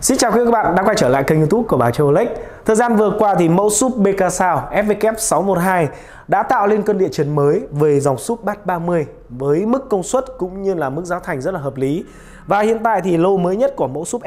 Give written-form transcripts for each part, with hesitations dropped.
Xin chào quý các bạn đã quay trở lại kênh YouTube của bà Châu Elec. Thời gian vừa qua thì mẫu súp BKSound SW612 đã tạo lên cơn địa chấn mới về dòng súp bass 30 với mức công suất cũng như là mức giá thành rất là hợp lý. Và hiện tại thì lô mới nhất của mẫu súp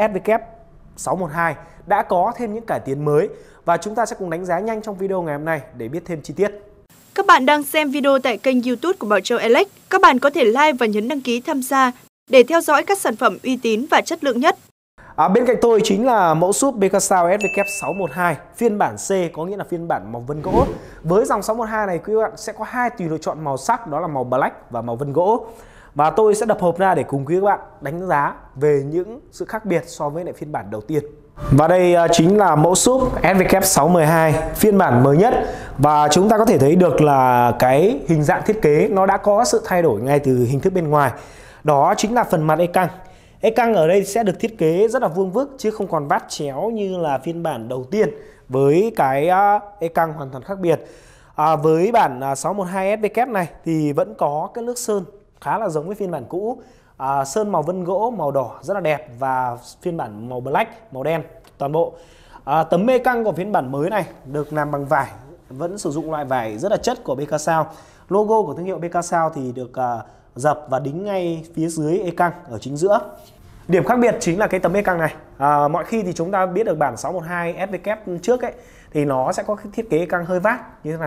SW612 đã có thêm những cải tiến mới và chúng ta sẽ cùng đánh giá nhanh trong video ngày hôm nay để biết thêm chi tiết. Các bạn đang xem video tại kênh YouTube của Bảo Châu Elec. Các bạn có thể like và nhấn đăng ký tham gia để theo dõi các sản phẩm uy tín và chất lượng nhất. Bên cạnh tôi chính là mẫu súp BKSound SW612 phiên bản C, có nghĩa là phiên bản màu vân gỗ. Với dòng 612 này quý bạn sẽ có hai tùy lựa chọn màu sắc, đó là màu black và màu vân gỗ. Và tôi sẽ đập hộp ra để cùng quý các bạn đánh giá về những sự khác biệt so với lại phiên bản đầu tiên. Và đây chính là mẫu súp SW612 phiên bản mới nhất. Và chúng ta có thể thấy được là cái hình dạng thiết kế nó đã có sự thay đổi ngay từ hình thức bên ngoài. Đó chính là phần mặt e căng. E căng ở đây sẽ được thiết kế rất là vuông vức chứ không còn vát chéo như là phiên bản đầu tiên, với cái e căng hoàn toàn khác biệt. Với bản 612 SW này thì vẫn có cái nước sơn khá là giống với phiên bản cũ. Sơn màu vân gỗ, màu đỏ rất là đẹp và phiên bản màu black, màu đen toàn bộ. Tấm e căng của phiên bản mới này được làm bằng vải, vẫn sử dụng loại vải rất là chất của BKSound. Logo của thương hiệu BKSound thì được dập và đính ngay phía dưới e căng ở chính giữa. Điểm khác biệt chính là cái tấm e căng này. Mọi khi thì chúng ta biết được bản 612 SW trước ấy thì nó sẽ có cái thiết kế e căng hơi vát như thế này.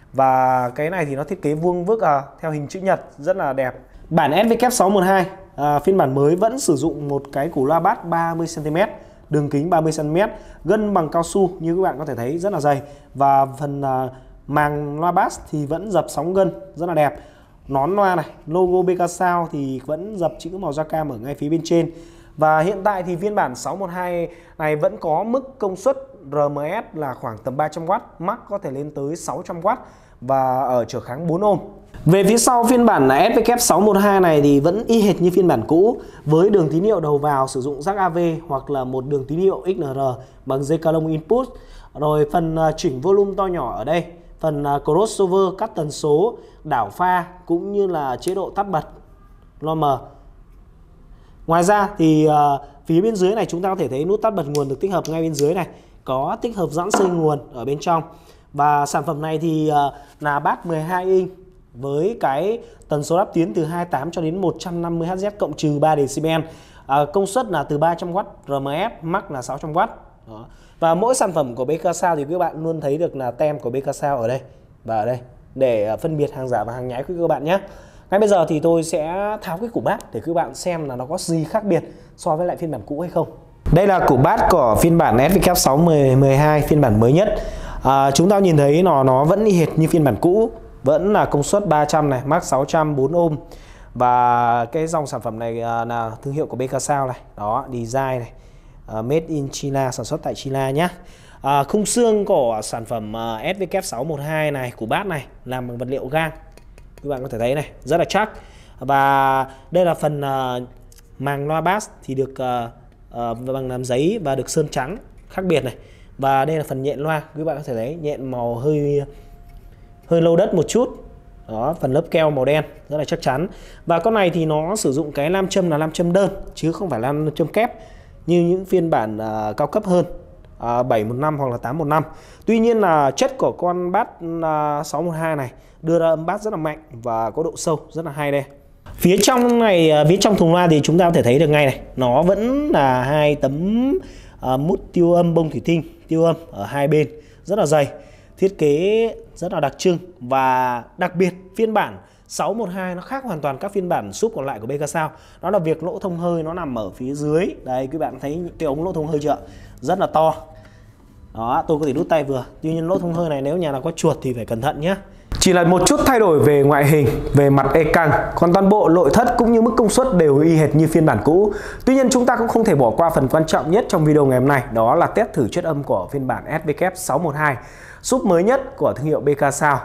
Và cái này thì nó thiết kế vuông vức theo hình chữ nhật rất là đẹp. Bản SW612 phiên bản mới vẫn sử dụng một cái củ loa bass 30 cm, đường kính 30 cm, gân bằng cao su như các bạn có thể thấy rất là dày. Và phần màng loa bass thì vẫn dập sóng gân rất là đẹp. Nón loa này, logo BKSound thì vẫn dập chữ màu da cam ở ngay phía bên trên. Và hiện tại thì phiên bản 612 này vẫn có mức công suất RMS là khoảng tầm 300W, max có thể lên tới 600W và ở trở kháng 4 ohm. Về phía sau phiên bản SW612 này thì vẫn y hệt như phiên bản cũ, với đường tín hiệu đầu vào sử dụng jack AV hoặc là một đường tín hiệu XLR bằng dây ca lông input. Rồi phần chỉnh volume to nhỏ ở đây, phần crossover cắt tần số, đảo pha cũng như là chế độ tắt bật loa mờ. Ngoài ra thì phía bên dưới này chúng ta có thể thấy nút tắt bật nguồn được tích hợp ngay bên dưới này, có tích hợp giãn dây nguồn ở bên trong. Và sản phẩm này thì là bass 12 inch với cái tần số đáp tuyến từ 28 cho đến 150 Hz cộng trừ 3 dB. Công suất là từ 300W RMS, max là 600W. Đó. Và mỗi sản phẩm của BKSound thì các bạn luôn thấy được là tem của BKSound ở đây và ở đây để phân biệt hàng giả và hàng nhái của các bạn nhé. Ngay bây giờ thì tôi sẽ tháo cái củ bass để các bạn xem là nó có gì khác biệt so với lại phiên bản cũ hay không. Đây là củ bass của phiên bản SW612 phiên bản mới nhất. Chúng ta nhìn thấy nó vẫn y hệt như phiên bản cũ, vẫn là công suất 300 này, max 600, 4 ohm. Và cái dòng sản phẩm này là thương hiệu của BKSound này. Đó, design này, made in China, sản xuất tại China nhé. Khung xương của sản phẩm SW612 này, củ bass này làm bằng vật liệu gang. Các bạn có thể thấy này, rất là chắc. Và đây là phần màng loa bass thì được bằng làm giấy và được sơn trắng khác biệt này. Và đây là phần nhện loa, các bạn có thể thấy nhện màu hơi lâu đất một chút. Đó, phần lớp keo màu đen rất là chắc chắn. Và con này thì nó sử dụng cái nam châm là nam châm đơn chứ không phải là nam châm kép như những phiên bản cao cấp hơn 715 hoặc là 815. Tuy nhiên là chất của con bass 612 này đưa ra âm bass rất là mạnh và có độ sâu rất là hay đây. Phía trong này, phía trong thùng loa thì chúng ta có thể thấy được ngay này, nó vẫn là hai tấm mút tiêu âm bông thủy tinh tiêu âm ở hai bên rất là dày, thiết kế rất là đặc trưng. Và đặc biệt phiên bản 612 nó khác hoàn toàn các phiên bản súp còn lại của BKSound. Đó là việc lỗ thông hơi nó nằm ở phía dưới. Đây các bạn thấy cái ống lỗ thông hơi chưa? Rất là to. Đó, tôi có thể đút tay vừa. Tuy nhiên lỗ thông hơi này nếu nhà nào có chuột thì phải cẩn thận nhé. Chỉ là một chút thay đổi về ngoại hình, về mặt e căng, còn toàn bộ nội thất cũng như mức công suất đều y hệt như phiên bản cũ. Tuy nhiên chúng ta cũng không thể bỏ qua phần quan trọng nhất trong video ngày hôm nay, đó là test thử chất âm của phiên bản SW612, súp mới nhất của thương hiệu BKSound.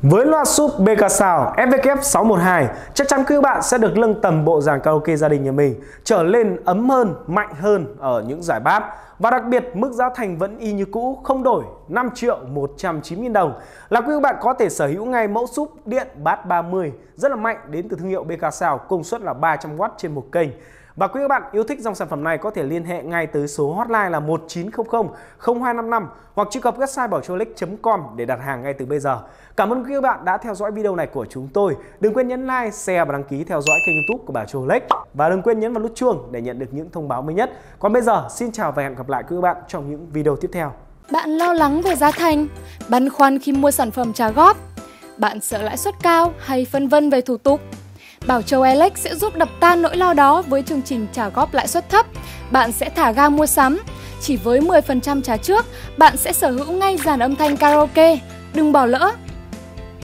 Với loa sub BKSound SW612, chắc chắn các bạn sẽ được nâng tầm bộ dàn karaoke gia đình nhà mình trở lên ấm hơn, mạnh hơn ở những giải bass. Và đặc biệt mức giá thành vẫn y như cũ, không đổi, 5.190.000 đồng là quý bạn có thể sở hữu ngay mẫu sub điện bass 30 rất là mạnh đến từ thương hiệu BKSound, công suất là 300W trên một kênh. Và quý bạn yêu thích dòng sản phẩm này có thể liên hệ ngay tới số hotline là 1900 0255 hoặc truy cập website bảo Elec.com để đặt hàng ngay từ bây giờ. Cảm ơn quý bạn đã theo dõi video này của chúng tôi. Đừng quên nhấn like, share và đăng ký theo dõi kênh YouTube của bảo Elec. Và đừng quên nhấn vào nút chuông để nhận được những thông báo mới nhất. Còn bây giờ, xin chào và hẹn gặp lại quý bạn trong những video tiếp theo. Bạn lo lắng về giá thành, băn khoăn khi mua sản phẩm trả góp, bạn sợ lãi suất cao hay phân vân về thủ tục? Bảo Châu Elec sẽ giúp đập tan nỗi lo đó với chương trình trả góp lãi suất thấp. Bạn sẽ thả ga mua sắm. Chỉ với 10% trả trước, bạn sẽ sở hữu ngay dàn âm thanh karaoke. Đừng bỏ lỡ!